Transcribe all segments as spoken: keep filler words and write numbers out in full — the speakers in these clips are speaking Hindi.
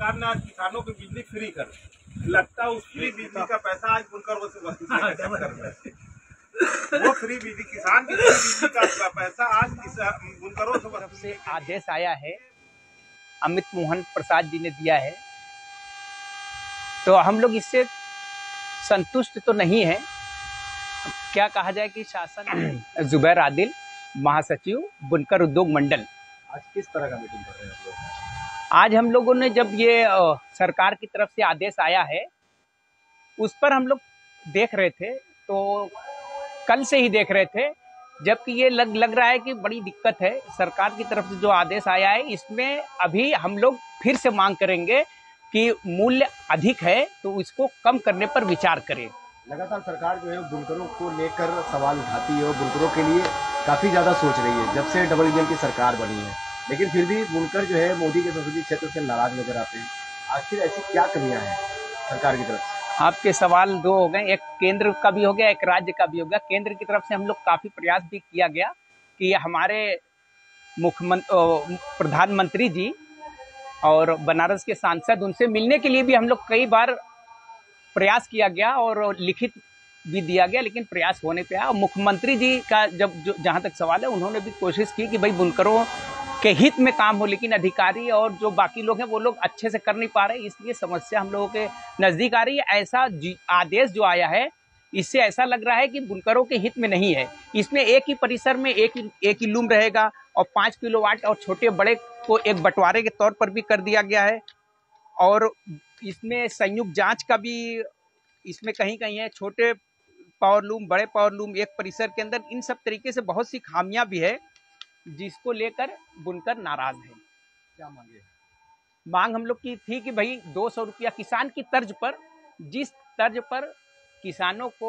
सरकार ने आज किसानों की बिजली फ्री कर दी। लगता है उस फ्री बिजली का पैसा आज बुनकरों से वसूलने का चक्कर में वो फ्री बिजली किसान की फ्री बिजली का पैसा आज बुनकरों से तरफ से आदेश आया है, अमित मोहन प्रसाद जी ने दिया है, तो हम लोग इससे संतुष्ट तो नहीं है। क्या कहा जाए कि शासन जुबैर आदिल, महासचिव बुनकर उद्योग मंडल। आज किस तरह का मीटिंग कर रहे हैं आप लोग? आज हम लोगों ने जब ये आ, सरकार की तरफ से आदेश आया है उस पर हम लोग देख रहे थे, तो कल से ही देख रहे थे, जबकि ये लग लग रहा है कि बड़ी दिक्कत है। सरकार की तरफ से जो आदेश आया है इसमें अभी हम लोग फिर से मांग करेंगे कि मूल्य अधिक है तो इसको कम करने पर विचार करें। लगातार सरकार जो है बुनकरों को लेकर सवाल उठाती है और बुनकरों के लिए काफी ज्यादा सोच रही है जब से डबल इंजन की सरकार बनी है, लेकिन फिर भी बुनकर जो है मोदी के संसदीय क्षेत्र से नाराज नजर आते हैं। आखिर ऐसी क्या कमियां हैं सरकार की तरफ से? आपके सवाल दो हो गए, एक केंद्र का भी हो गया, एक राज्य का भी हो गया। केंद्र की तरफ से हम लोग काफी प्रयास भी किया गया कि हमारे मुख्यमंत्री प्रधानमंत्री जी और बनारस के सांसद, उनसे मिलने के लिए भी हम लोग कई बार प्रयास किया गया और लिखित भी दिया गया, लेकिन प्रयास होने पे आया। मुख्यमंत्री जी का जब जो जहां तक सवाल है, उन्होंने भी कोशिश की कि भाई बुनकरों के हित में काम हो, लेकिन अधिकारी और जो बाकी लोग हैं वो लोग अच्छे से कर नहीं पा रहे, इसलिए समस्या हम लोगों के नजदीक आ रही है। ऐसा आदेश जो आया है इससे ऐसा लग रहा है कि बुनकरों के हित में नहीं है। इसमें एक ही परिसर में एक ही एक ही लूम रहेगा और पाँच किलोवाट और छोटे बड़े को एक बंटवारे के तौर पर भी कर दिया गया है, और इसमें संयुक्त जांच का भी इसमें कहीं कहीं है। छोटे पावर लूम, बड़े पावर लूम एक परिसर के अंदर, इन सब तरीके से बहुत सी खामियां भी है जिसको लेकर बुनकर नाराज है। क्या मांगे? मांग हम लोग की थी कि भाई दो सौ रुपया किसान की तर्ज पर, जिस तर्ज पर किसानों को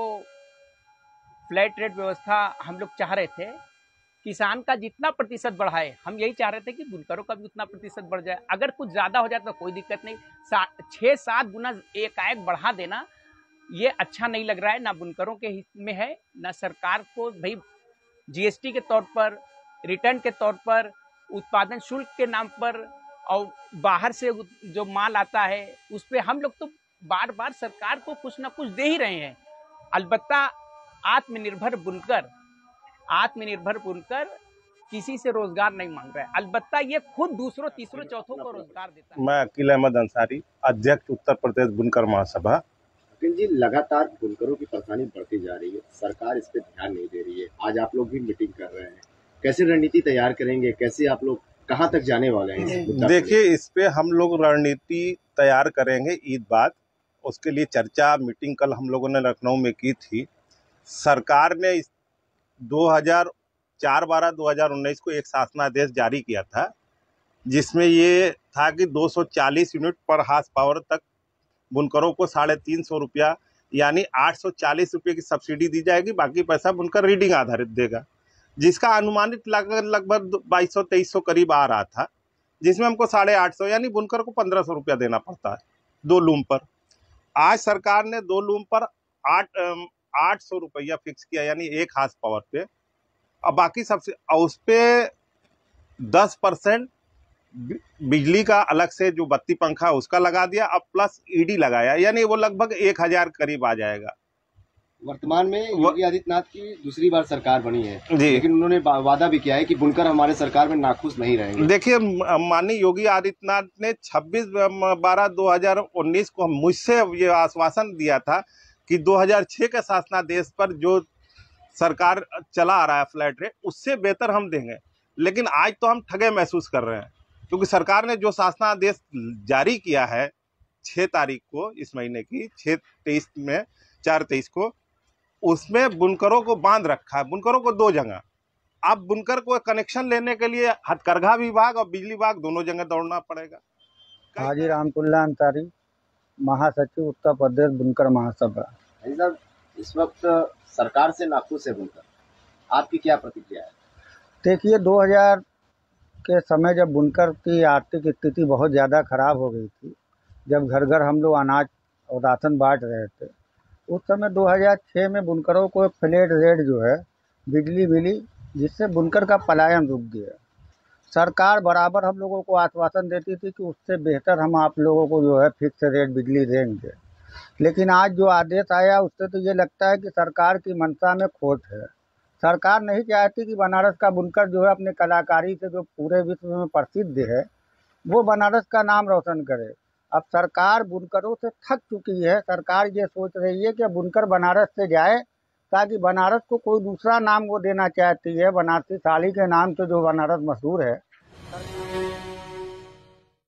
फ्लैट रेट व्यवस्था हम लोग चाह रहे थे, किसान का जितना प्रतिशत बढ़ाए, हम यही चाह रहे थे कि बुनकरों का भी उतना प्रतिशत बढ़ जाए। अगर कुछ ज्यादा हो जाए तो कोई दिक्कत नहीं, छह सात गुना एकाएक बढ़ा देना ये अच्छा नहीं लग रहा है, ना बुनकरों के हित में है, ना सरकार को। भाई जीएसटी के तौर पर, रिटर्न के तौर पर, उत्पादन शुल्क के नाम पर और बाहर से जो माल आता है उस पर हम लोग तो बार बार सरकार को कुछ ना कुछ दे ही रहे हैं। अलबत्ता आत्मनिर्भर बुनकर आत्मनिर्भर बुनकर किसी से रोजगार नहीं मांग रहा है, अलबत्ता ये खुद दूसरों तीसरों चौथों को रोजगार देता है। मैं अकील अहमद अंसारी, अध्यक्ष उत्तर प्रदेश बुनकर महासभा। अकील जी, लगातार बुनकरों की परेशानी बढ़ती जा रही है, सरकार इस पे ध्यान नहीं दे रही है। आज आप लोग भी मीटिंग कर रहे हैं, कैसे रणनीति तैयार करेंगे, कैसे आप लोग कहाँ तक जाने वाले हैं? देखिए, इस पे हम लोग रणनीति तैयार करेंगे ईद बाद। उसके लिए चर्चा मीटिंग कल हम लोगों ने लखनऊ में की थी। सरकार ने दो हज़ार चार बारह दो हज़ार उन्नीस को एक शासनादेश जारी किया था, जिसमें ये था कि दो सौ चालीस यूनिट पर हार्स पावर तक बुनकरों को साढ़े तीन सौ रुपया यानी आठ सौ चालीस रुपये की सब्सिडी दी जाएगी। बाकी पैसा बुनकर रीडिंग आधारित देगा, जिसका अनुमानित लागत लगभग बाईस सौ तेईस सौ करीब आ रहा था, जिसमें हमको साढ़े आठ सौ यानी बुनकर को पंद्रह सौ रुपया देना पड़ता है दो लूम पर। आज सरकार ने दो लूम पर आठ आठ सौ रुपया फिक्स किया, यानी एक हार्स पावर पे। अब बाकी सबसे उस पे दस परसेंट बिजली का अलग से जो बत्ती पंखा उसका लगा दिया, अब प्लस ईडी लगाया, यानी वो लगभग एक हजार करीब आ जाएगा। वर्तमान में योगी आदित्यनाथ की दूसरी बार सरकार बनी है, लेकिन उन्होंने वादा भी किया है कि बुनकर हमारे सरकार में नाखुश नहीं रहेंगे। देखिए, माननीय योगी आदित्यनाथ ने छब्बीस बारह दो हजार उन्नीस को मुझसे ये आश्वासन दिया था कि दो हज़ार छह के शासनादेश पर जो सरकार चला आ रहा है फ्लैट रेट, उससे बेहतर हम देंगे। लेकिन आज तो हम ठगे महसूस कर रहे हैं, क्योंकि सरकार ने जो शासनादेश जारी किया है छः तारीख को इस महीने की, छः तेईस में चार तेईस को, उसमें बुनकरों को बांध रखा है, बुनकरों को दो जगह। अब बुनकर को कनेक्शन लेने के लिए हथकरघा विभाग और बिजली विभाग दोनों जगह दौड़ना पड़ेगा। हाजी रहमतुल्लाह अंसारी, महासचिव उत्तर प्रदेश बुनकर महासभा। साहब, इस वक्त सरकार से नाखुश है बुनकर, आपकी क्या प्रतिक्रिया है? देखिए, दो हज़ार के समय जब बुनकर की आर्थिक स्थिति बहुत ज़्यादा खराब हो गई थी, जब घर घर हम लोग अनाज और राशन बांट रहे थे, उस समय दो हज़ार छह में बुनकरों को फ्लैट रेट जो है बिजली मिली, जिससे बुनकर का पलायन रुक गया। सरकार बराबर हम लोगों को आश्वासन देती थी कि उससे बेहतर हम आप लोगों को जो है फिक्स रेट बिजली देंगे, लेकिन आज जो आदेश आया उससे तो ये लगता है कि सरकार की मंशा में खोट है। सरकार नहीं चाहती कि बनारस का बुनकर जो है अपने कलाकारी से जो पूरे विश्व में प्रसिद्ध है वो बनारस का नाम रोशन करे। अब सरकार बुनकरों से थक चुकी है। सरकार ये सोच रही है कि बुनकर बनारस से जाए ताकि बनारस को कोई दूसरा नाम वो देना चाहती है। बनारसी साड़ी के नाम से जो बनारस मशहूर है